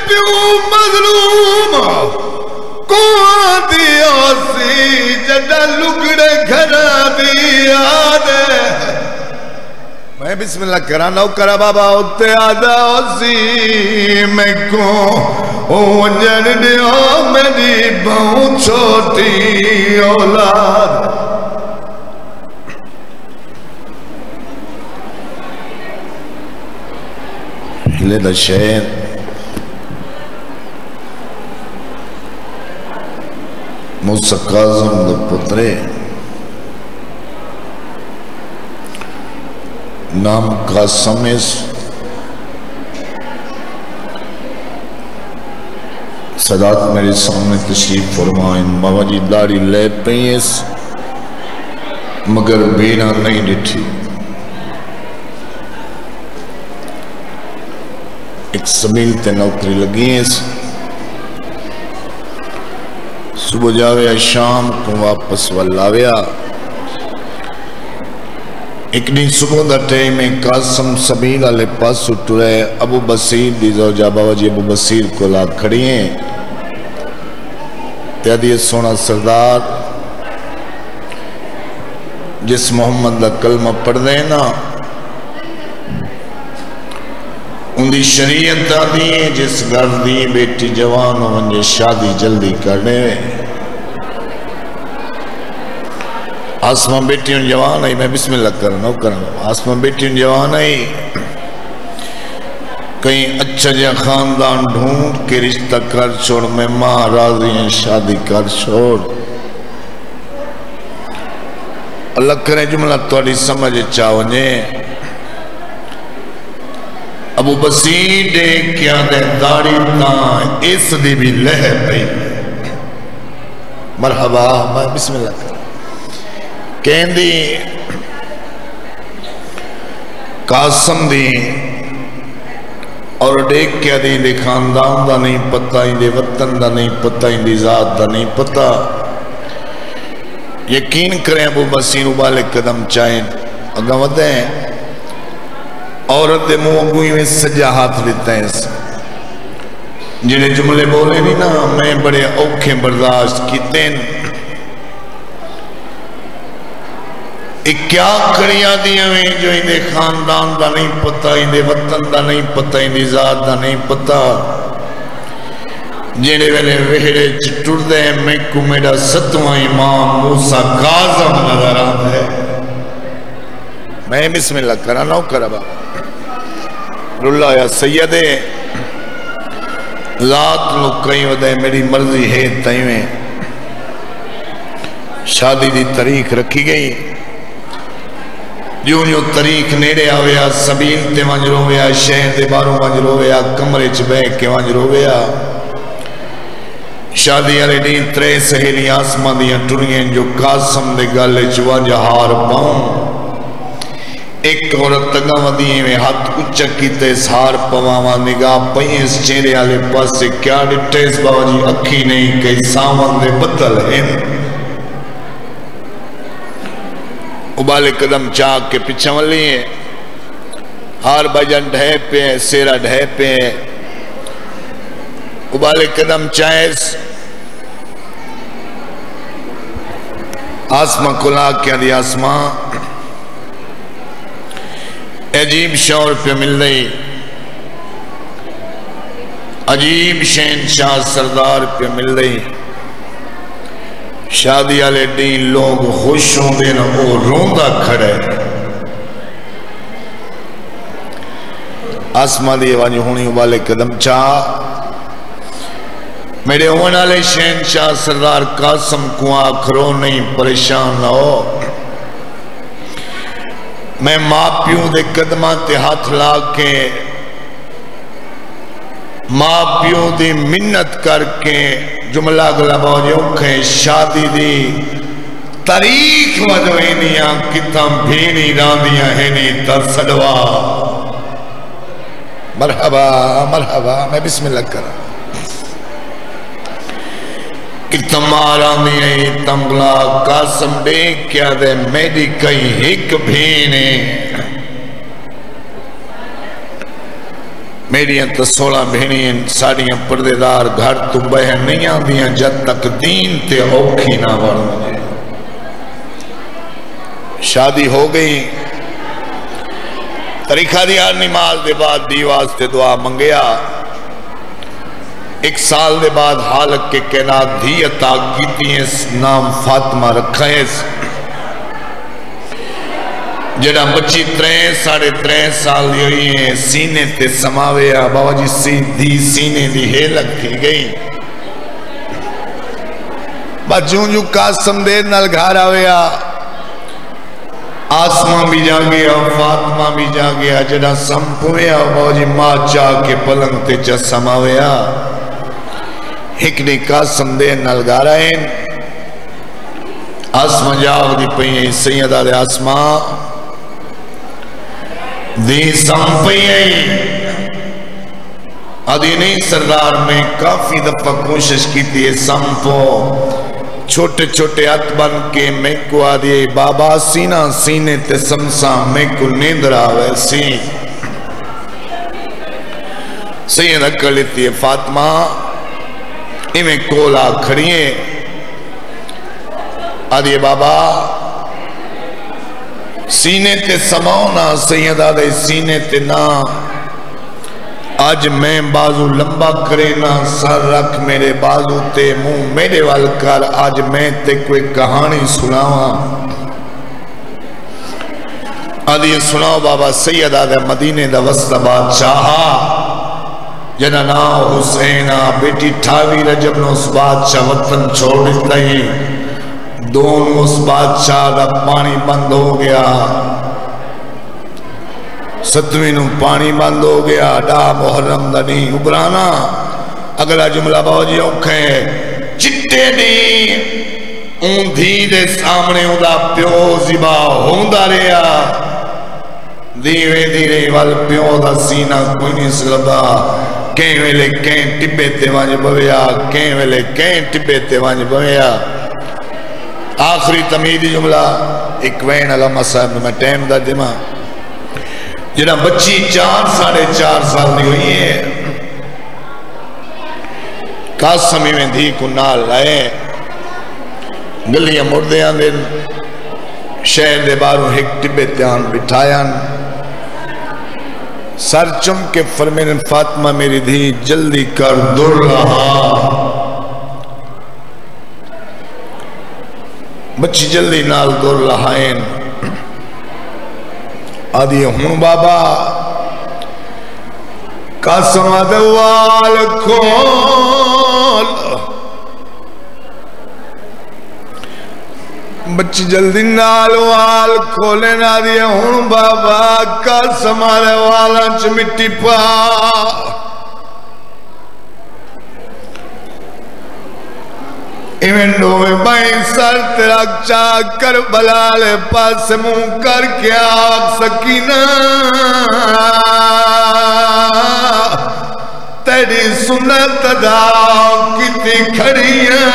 پیو مظلوم کو دیا سی جڑا لگڑے گھرا دیا دے میں بسم اللہ کرانا کرا بابا ہوتے آدھا سی میں کو ونجن دیا میری بہت چھوٹی اولاد ہلے دا شہر موسیٰ کاظم دا پترے نام قاسم اس صدات میرے سامنے تشریف فرمائیں بابا جی داڑھی لے پہیں اس مگر بینا نہیں ڈٹھی ایک سمیل تے نوکری لگی اس صبح جاویا شام کو واپس واللاویا ایک دن صبح دا ٹائم میں قاسم سمیل علیہ پاس اٹھو رہے ابو بصیر دی زوجہ بابا جی ابو بصیر کو لا کھڑی ہیں تیادی سونا سردار جس محمد دا کلمہ پڑھ دے نا ان دی شریعت آدھی ہے جس گھر دی بیٹی جوان ہو منجے شادی جلدی کرنے آسمان بیٹی ان جوان آئی میں بسم اللہ کرنا آسمان بیٹی ان جوان آئی کہیں اچھا جا خاندان ڈھونڈ کے رشتہ کر چھوڑ میں ماں راضی ہیں شادی کر چھوڑ اللہ کرے جملہ توڑی سمجھ چاہونے ابو بصیر دے کیا دے داڑی تاں اس دی بھی لہ پئی مرحبا میں بسم اللہ کریں کہیں دی قاسم دی اور دیکھ کیا دی خاندان دا نہیں پتہ اندے وطن دا نہیں پتہ اندی ذات دا نہیں پتہ یقین کریں ابو بصیر ابالے قدم چاہیں اگا ودیں عورت دے موگوئی میں سجا ہاتھ لیتا ہے جنہیں جملے بولے نہیں نا میں بڑے اوکھیں برداشت کیتے ہیں ایک کیا کڑیاں دیا میں جو اندے خاندان دا نہیں پتا اندے وطن دا نہیں پتا اندے ذات دا نہیں پتا جنہیں ویلے وہڑے چٹور دے میں کو میرا ستواں امام موسیٰ کاظم نظر آتا ہے میں بسم اللہ کرانا ہوں کرا بابا اللہ یا سیدے ذات لوگ کہیں ودے میری مرضی ہے تیویں شادی دی تاریخ رکھی گئی جو تاریخ نیڑے آویا سبیل تے ونج رویا شہر دے باروں ونج رویا کمرے چ بیٹھ کے ونج رویا شادی والے دن ترے سہیلی آسمان دیاں ٹریں جو قاسم دے گالے چ ونج ہار پاؤں ایک عورت تگا ودیئے میں ہاتھ اچھا کیتے سہار پواما نگاہ پہیس چہرے آلے پاس سے کیا ڈٹیس بابا جی اکھی نہیں کئی سامان دے بدل ہیں ابالے قدم چاک کے پچھا ملی ہیں ہار بجن ڈھے پہ سیرہ ڈھے پہ ابالے قدم چاہیس آسمان کھلا کیا دی آسمان عجیب شور پہ مل رہی عجیب شہنشاہ سردار پہ مل رہی شادی والے دن لوگ خوش ہوں دے نا وہ روندہ کھڑے آسمان دی وانی ہونی والے قدم چاہ میرے ہون والے شہنشاہ سردار قاسم کو آخرو نہیں پریشان نہ ہو میں ماں پیوں دے قدمہ تے ہاتھ لا کے ماں پیوں دی منت کر کے جملہ گلابا جو کھیں شادی دی تاریخ وجوینیاں کتم بھینی راندیاں ہینی ترسدوا مرحبا مرحبا میں بسم اللہ کرا کتم آراندیاں تمگلا قاسم دیکھ کیا دے میری کئی ایک بھینے میریاں تو 16 بھینیاں ساڑیاں پردیدار گھر تو بہن نہیں آدیاں جد تک دین تے اوکھی نہ بڑھ مجھے شادی ہو گئی طریقہ دیا نماز دے بعد دی واسطے دعا منگیا 1 سال دے بعد حالق کے کائنات دھی عطا کیتی ہیں نام فاطمہ رکھا ہے جڑا بچی 3.5 سال دی ہوئی ہیں سینے تے سماویا بابا جی سیدھی سینے دی ہے لگ تھی گئی بچوں جو قاسم دے نل گھار آویا آسمان بھی جا گیا فاطمہ بھی جا گیا جڑا سمپویا بابا جی ماں چاہ کے پلنگ تے چا سماویا ایک نے قاسم دے نل گھار آئیں آسمان جاؤ دی پہییں سیدہ دے آسمان دی سمپئی آدھی نہیں سردار میں کافی دفعہ کوشش کی تھی سمپو چھوٹے چھوٹے ہاتھ بن کے میں کو آدھی بابا سینہ سینے تے سمسا میں کو نیندرہ ویسی سیدہ کر لیتی ہے فاطمہ ایمیں کولا کھڑیے آدھی بابا سینے تے سماؤنا سیدہ دے سینے تے نا آج میں بازو لمبا کرے نا سر رکھ میرے بازو تے منہ میرے وال کر آج میں تے کوئی کہانی سناوا آدھی سناؤ بابا سیدہ دے مدینے دا وسط بادشاہا جنہ نا حسینہ بیٹی 28 رجب نے اس بادشاہ وطن چھوڑ دیتا ہی دونوں اس بادشاہ دا پانی بند ہو گیا 7ویں پانی بند ہو گیا ڈا محرم دا نہیں ابرانا اگلا جملہ باو جی اوکھیں چٹے نہیں اون دھی دے سامنے ادا پیو زبا ہوندہ ریا دیوے دیرے وال پیو دا سینہ کوئی نہیں سلبا کہیں ویلے کہیں ٹبے تے وانج بویا کہیں ویلے کہیں ٹبے تے وانج بویا آخری تمیدی جملہ ایک وین علامہ صاحب نے میں ٹیم دا دیما جنہا بچی 4.5 سال دی ہوئی ہے قاسمی میں دھی کو نال لائے گلیاں مردیاں دن شہر دے باروں ایک ٹبے تیان بٹھائیاں سر چم کے فرمین فاطمہ میری دھی جلدی کر دور رہا بچی جلدی نال دور لہائیں آدھی ہوں بابا قاسم دوال کھول بچی جلدی نال وال کھولیں آدھی ہوں بابا قاسم دوال انچ مٹی پا ایمنڈو میں بائیں سر تیرا چاہ کر بلال پاس منہ کر کے آگ سکینہ تیری سنت دا کتی کھڑیاں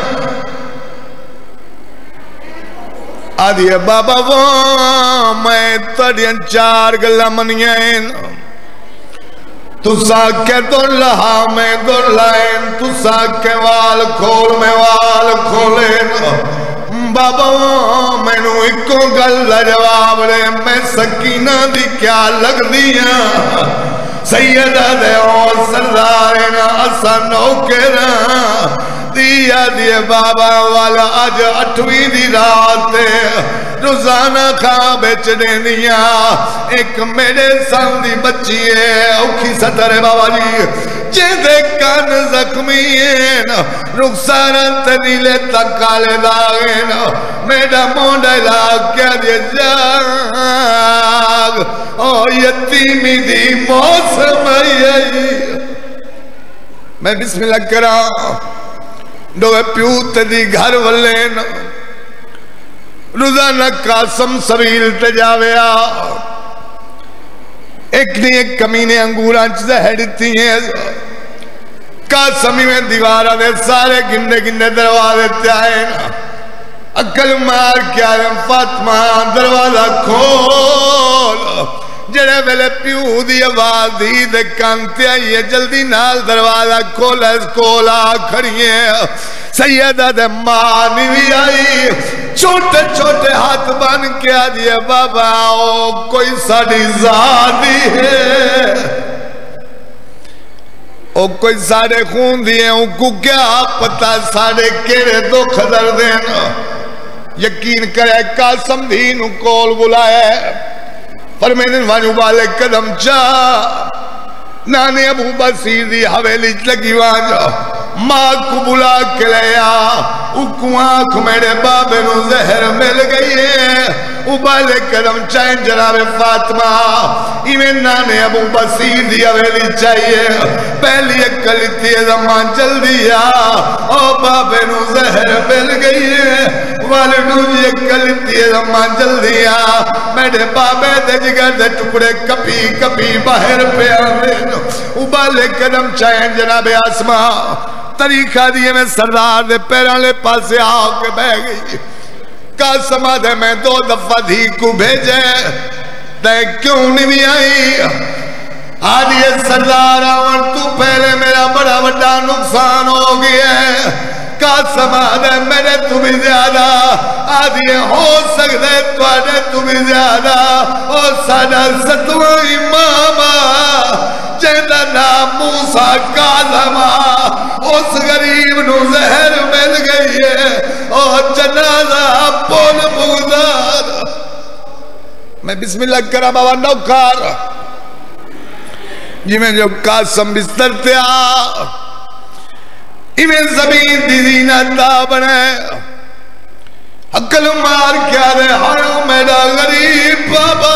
آدھی بابا وہ میں تڑیاں 4 گلہ منیاں تو ساکے دور لہا میں دور لائن تو ساکے وال کھول میں وال کھولیں بابا میں نو ایکو گل جواب رہے میں سکینہ دی کیا لگ دیا سیدہ دے اور سردارنا اسا نوکرہ دیا دیے بابا والا آج 8ویں دی رات روزانہ کھا بیچنے دیا ایک میرے ساندی بچی ہے اوکھی سطر بابا جی جیدے کان زخمی ہیں رخسارن تنیلے تکالے داغیں میڈا مونڈا لاغ کیا دیے جاگ او یتیمی دی موسم ہے میں بسم اللہ کرا دوے پیوت دی گھر والین روزانہ قاسم سویل تجاویا ایک نہیں ایک کمینے انگوران چیزیں ہیڈتی ہیں قاسمی میں دیوارہ دے سارے گندے گندے دروازے تیائیں اکل مار کیا ہے فاطمہ دروازہ کھول جڑے ویلے پیو دی آواز دی دے کانتے آئیے جلدی نال دروازہ کھولا اس کولا کھڑیے سیدہ دے مانی بھی آئی چھوٹے چھوٹے ہاتھ بن کے آجیے بابا آؤ کوئی ساڑی زادی ہے او کوئی ساڑے خون دیئے ان کو کیا پتا ساڑے کیرے دکھ دردین یقین کرے قاسم دین کول بلائے فرمیدن وانیو بالے قدم چاہ نانے ابو بصیر دی حویلی لگی وانجا ماں کو بلا کے لیا اکو آنکھ میرے بابے نو زہر مل گئی ہے ابالے قدم چاہیں جناب فاطمہ ایمیں نانے ابو بصیر دی حویلی چاہیے پہلی اکلی تھی زمان جلدی او بابے نو زہر مل گئی ہے والدو جی اکلی تھی زمان جلدی میرے بابے دے جگر دے ٹکڑے کپی کپی باہر پہ آنے ابالے قدم چاہیں جناب آسمان طریقہ دیئے میں سردار دے پیران لے پاسے آؤ کے بہ گئی قاسم آدھے میں 2 دفعہ دھی کو بھیجے تے کیوں نہیں آئی آدھے سردار آون تو پہلے میرا بڑا بڑا نقصان ہو گیا ہے قاسم آدھے میرے تمہیں زیادہ آدھے ہو سکتے تو آدھے تمہیں زیادہ اور سادہ ستوہ امامہ جیدہ نام موسیٰ کاظمہ اس غریب نو زہر مل گئی ہے اور جنازہ پول بغداد میں بسم اللہ کرا بابا نوکار جی میں جو قاسم بستر تے ایمیں زمین دی زینت بنے عقل مار کیا دے ہائیو میرا غریب بابا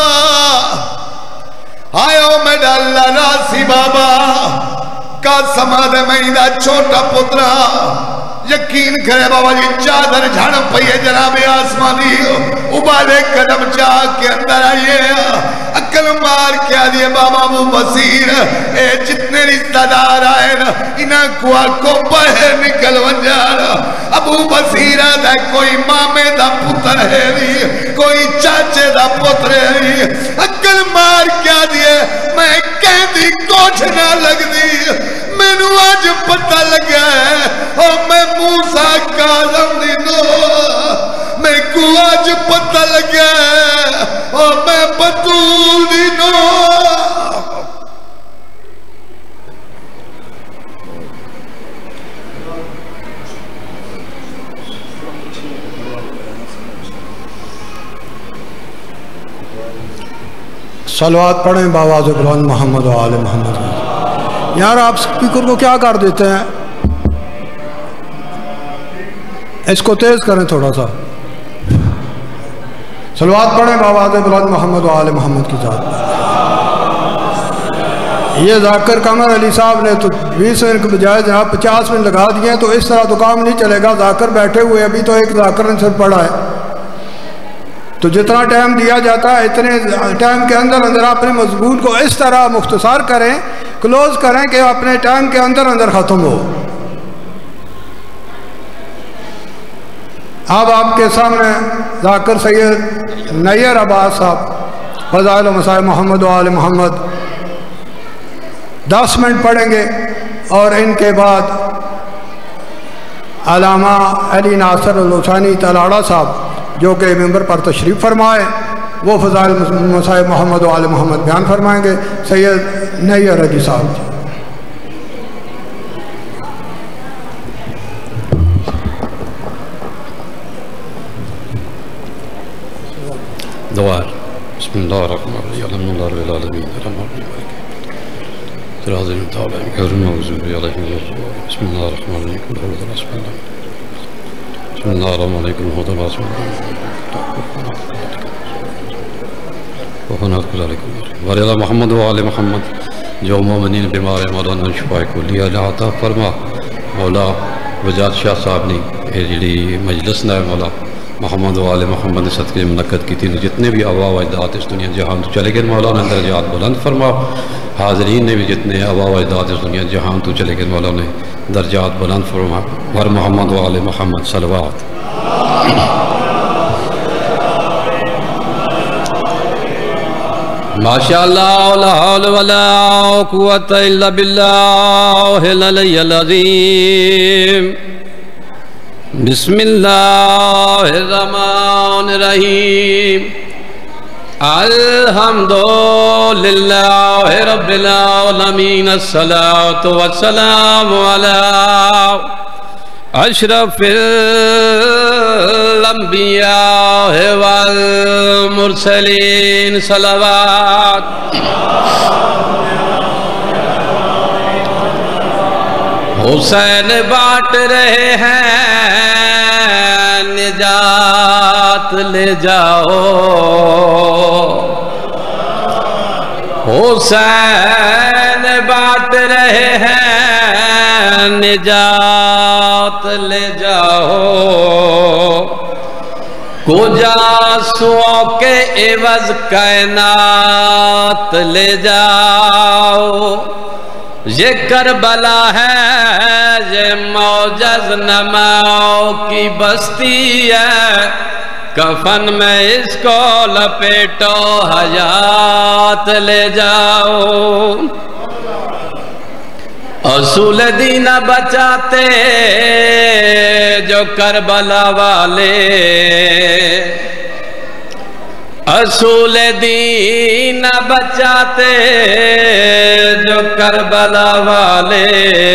آئیو میڈا اللہ راسی بابا قاسم آدھے مہینہ چھوٹا پترا یقین کرے بابا جی چادر جھڑ پئیے جناب آسمانی ابالے قدم چاہ کے اندر آئیے عقل مار کیا دیئے بابا ابو بصیر اے جتنے رشتہ دار آئے انہاں کو آکو باہر نکل ونجانا ابو بصیر آدھے کوئی مامے دا پتر ہے نہیں کوئی چاچے دا پتر ہے نہیں عقل مار کیا دیئے میں کہندی کوٹھ نہ لگ دی میں نو آج پتہ لگا ہے اور میں موسیٰ کاظم دینو میں کو آج پتہ لگا ہے اور میں بطول دینو صلوات پڑھیں باواز بلند محمد و آل محمد یار آپ سپیکر کو کیا کر دیتے ہیں اس کو تیز کریں تھوڑا سا صلوات پڑھیں باواز بلند محمد و آل محمد کی ذات یہ ذاکر قمر علی صاحب نے تو 20 منٹ کے بجائے جناب 50 منٹ لگا دیے ہیں تو اس طرح تو کام نہیں چلے گا ذاکر بیٹھے ہوئے ابھی تو ایک ذاکر نے صرف پڑھا ہے تو جتنا ٹائم دیا جاتا ہے اتنے ٹائم کے اندر اپنے مضمون کو اس طرح مختصر کریں کلوز کریں کہ اپنے ٹائم کے اندر ختم ہو اب آپ کے سامنے ذاکر سید نیر عباس صاحب فضائل و مسائل محمد و آل محمد 10 منٹ پڑھیں گے اور ان کے بعد علامہ علی ناصر الحسینی تلاڑہ صاحب جو کہ ممبر پر تشریف فرمائے وہ فضائل مسائل محمد و آل محمد بیان فرمائیں گے سید نیر علی صاحب دوار بسم اللہ الرحمن الرحیم الحمد للہ رب العالمین الرحمن الرحیم صراط المستقیم غیر المغضوب علیہم ولا الضالین بسم اللہ الرحمن الرحیم بسم اللہ الرحمن الرحیم وعلی محمد و آل محمد جو مومنین بیمار مولانا شفا کلی اللہ عطا فرما مولا وجاد شاہ صاحب نے یہ جڑی مجلس نے مولا محمد و آل محمد نے صدقے منعقد کی تھی جتنے بھی آبا و اجداد اس دنیا جہان تو چلے گئے مولانا درجات بلند فرما حاضرین نے بھی جتنے آبا و اجداد اس دنیا جہان تو چلے گئے مولانا درجات بلند فرما ور محمد و آل محمد صلوات ماشاءاللہ لا حول ولا قوة الا باللہ العلی العظیم بسم اللہ الرحمن الرحیم الحمدللہ رب العالمین الصلاة والسلام علی اشرف الانبیاء والمرسلین صلوات حسین بانٹ رہے ہیں نجات لے جاؤ حسین بانٹ رہے ہیں نجات لے جاؤ جاسوؤں کے عوض کائنات لے جاؤ یہ کربلا ہے یہ معجز نماؤں کی بستی ہے کفن میں اس کو لپیٹو حیات لے جاؤ اصول دین بچاتے جو کربلا والے اصول دین بچاتے جو کربلا والے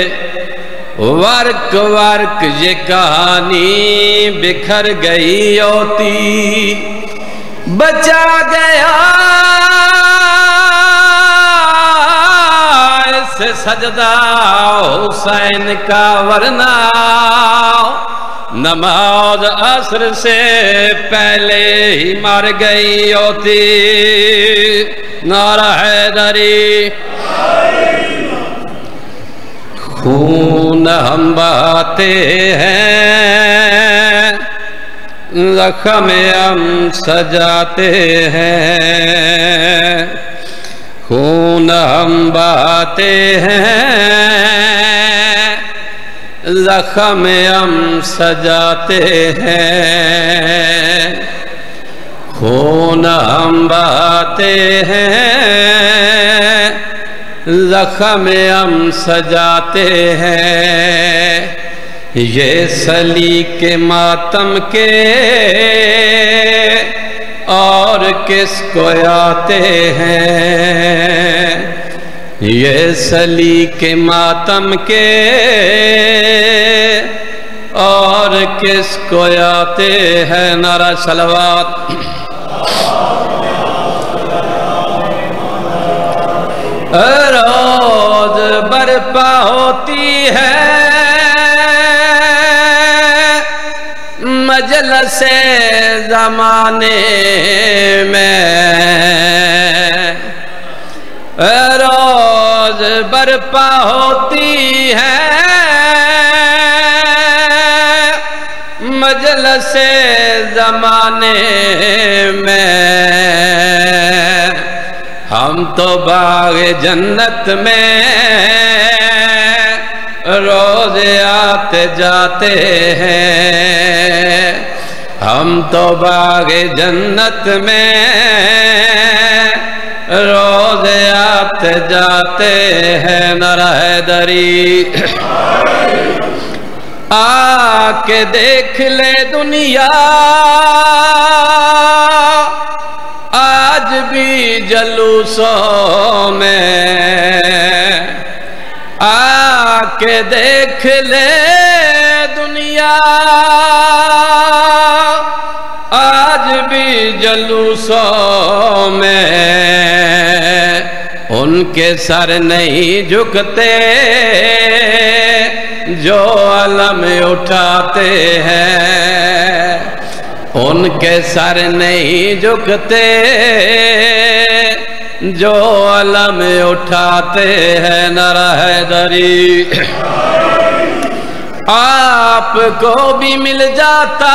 ورک ورک یہ کہانی بکھر گئی ہوتی بچا گیا اس سجدہ حسین کا ورنہ نماز عصر سے پہلے ہی مر گئی ہوتی نعرہ حیدری خون ہم بہاتے ہیں زخم ہم سجاتے ہیں خون ہم بہاتے ہیں زخم ہم سجاتے ہیں خون ہم بہاتے ہیں زخم ہم سجاتے ہیں یہ سلیق ماتم کے اور کس کو آتے ہیں یہ سلیق ماتم کے اور کس کو آتے ہیں نعرہ صلوات روز برپا ہوتی ہے مجلس زمانے میں روز برپا ہوتی ہے مجلس زمانے میں ہم تو باغ جنت میں روز آتے جاتے ہیں ہم تو باغ جنت میں روز آتے جاتے ہیں نعرہ حیدری آ کے دیکھ لے دنیا آج بھی جلوسوں میں آ کے دیکھ لے دنیا آج بھی جلوسوں میں ان کے سر نہیں جھکتے جو علم اٹھاتے ہیں ان کے سر نہیں جھکتے جو علم اٹھاتے ہیں نعرہ حیدری آپ کو بھی مل جاتا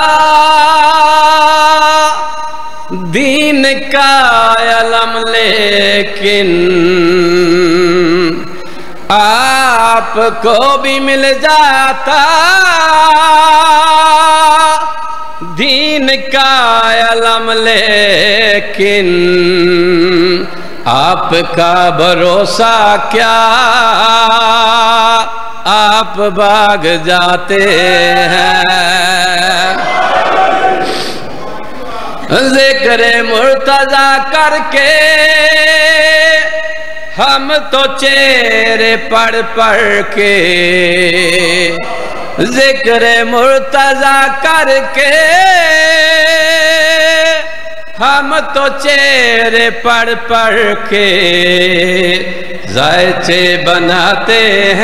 دین کا علم لیکن آپ کو بھی مل جاتا دین کا علم لیکن آپ کا بھروسہ کیا آپ بھاگ جاتے ہیں ذکر مرتضی کر کے ہم تو چہرے پڑھ پڑھ کے ذکر مرتضی کر کے ہم تو چہرے پڑھ پڑھ کے ذائچے بناتے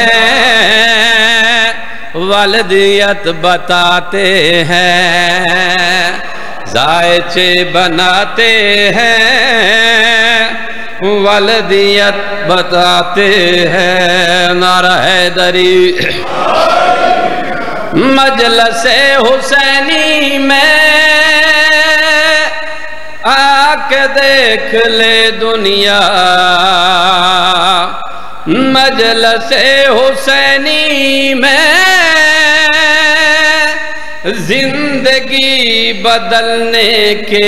ہیں والدیت بتاتے ہیں ذائچے بناتے ہیں والدیت بتاتے ہیں نعرہ حیدری مجلس حسینی میں آ کے دیکھ لے دنیا مجلس حسینی میں زندگی بدلنے کے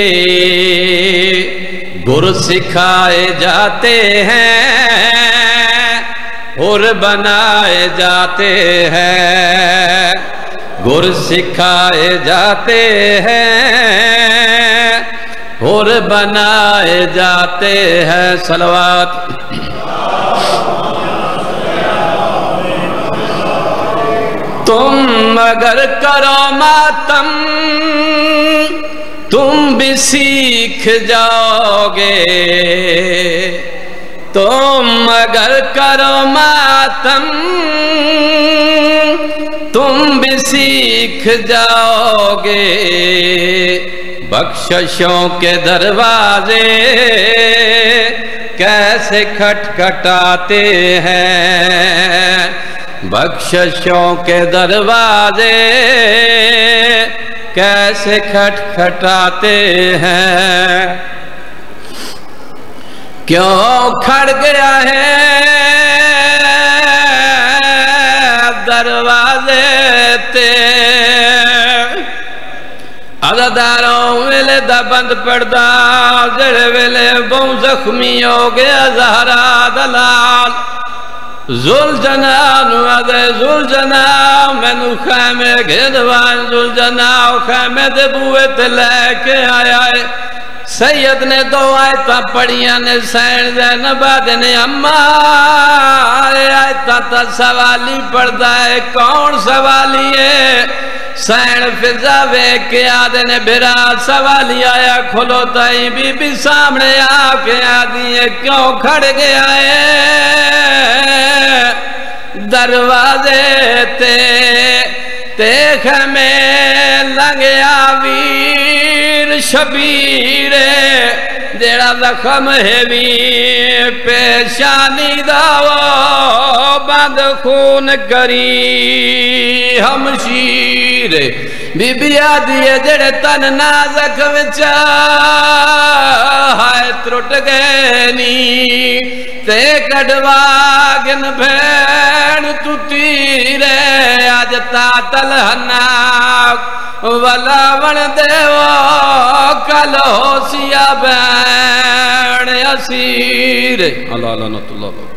گر سکھائے جاتے ہیں اور بنائے جاتے ہیں گر سکھائے جاتے ہیں اور بنائے جاتے ہیں صلوات تم اگر کرو ماتم تم بھی سیکھ جاؤ گے تم اگر کرو ماتم تم بھی سیکھ جاؤ گے بخششوں کے دروازے کیسے کھٹکھٹاتے ہیں بخششوں کے دروازے کیسے کھٹکھٹاتے ہیں کیوں کھڑ گیا ہے دروازے تے عزاداروں ویلے دا بند پڑدا جڑے ویلے بہوں زخمی ہو گیا زہرا دلال زلجنان وعدے زلجنان میں نو خیمے گھدوان زلجنان خیمے دے بوئے تے لے کے آیا ہے سید نے دو آیتاں پڑھیاں نے سین زینباد نے اماں آیتاں تا سوالی پڑھتا ہے کون سوالی ہے سین فضا وے کے آدھے نے بھرا سوالی آیا کھلو تائی بی بی سامنے آکے آدھی ہے کیوں کھڑ گیا ہے دروازے تے خیمے لنگیا ویر شبیرے جیڑا زخم ہے بھی پیشانی داو بند خون کری ہمشیر بی بی آدھی ہے جیڑے تن نازک وچا ہائے ترٹ گئے نی تے کڑواگن بھین تو تیرے آج تا تلہناک ولاون دیو کل ہو سیا بین اسیر اللہ لعنت اللہ